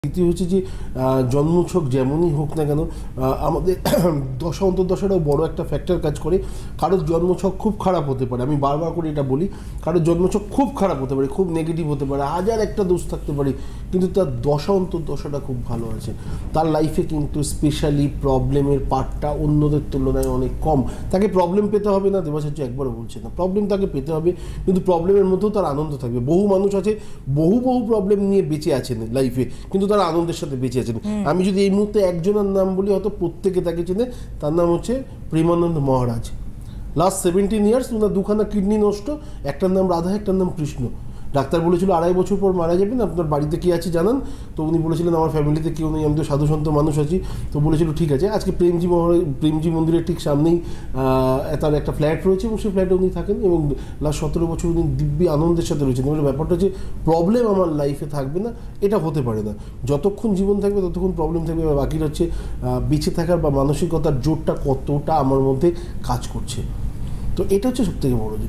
দ্বিতীয় হচ্ছে যে জন্মছক যেমনই হোক না কেন আমাদের দশা অন্তর্দশাটাও বড় একটা ফ্যাক্টর কাজ করে। কারোর জন্মছক খুব খারাপ হতে পারে, আমি বারবার করে এটা বলি, কারোর জন্মছক খুব খারাপ হতে পারে, খুব নেগেটিভ হতে পারে, হাজার একটা দোষ থাকতে পারে, কিন্তু তার দশা অন্তর্দশাটা খুব ভালো আছে। তার লাইফে কিন্তু স্পেশালি প্রবলেমের পার্টটা অন্যদের তুলনায় অনেক কম। তাকে প্রবলেম পেতে হবে না, দেবাচার্য একবারও বলছে না, প্রবলেম তাকে পেতে হবে, কিন্তু প্রবলেমের মধ্যেও তার আনন্দ থাকবে। বহু মানুষ আছে বহু প্রবলেম নিয়ে বেঁচে আছেন লাইফে, কিন্তু তারা আনন্দের সাথে বেঁচে আছেন। আমি যদি এই মুহূর্তে একজনের নাম বলি, হয়তো প্রত্যেকে তাকে চেনে, তার নাম হচ্ছে প্রেমানন্দ মহারাজ। লাস্ট 17 ইয়ার্স ওনার দুখানা কিডনি নষ্ট, একটার নাম রাধা, একটার নাম কৃষ্ণ। ডাক্তার বলেছিল 2.5 বছর পর মারা যাবেন, আপনার বাড়িতে কে আছে জানান? তো উনি বলেছিলেন আমার ফ্যামিলিতে কেউ নেই, আমি তো সাধুসন্ত মানুষ আছি। তো বলেছিল ঠিক আছে। আজকে প্রেমজি মন্দিরের ঠিক সামনেই তার একটা ফ্ল্যাট রয়েছে এবং সেই ফ্ল্যাটে উনি থাকেন এবং লাস্ট 17 বছর উনি দিব্যি আনন্দের সাথে রয়েছেন। এবার ব্যাপারটা হচ্ছে প্রবলেম আমার লাইফে থাকবে না, এটা হতে পারে না। যতক্ষণ জীবন থাকবে ততক্ষণ প্রবলেম থাকবে। এবার বাকিটা হচ্ছে বেঁচে থাকার বা মানসিকতার জোরটা কতটা আমার মধ্যে কাজ করছে। তো এটা হচ্ছে সবথেকে বড় জিনিস।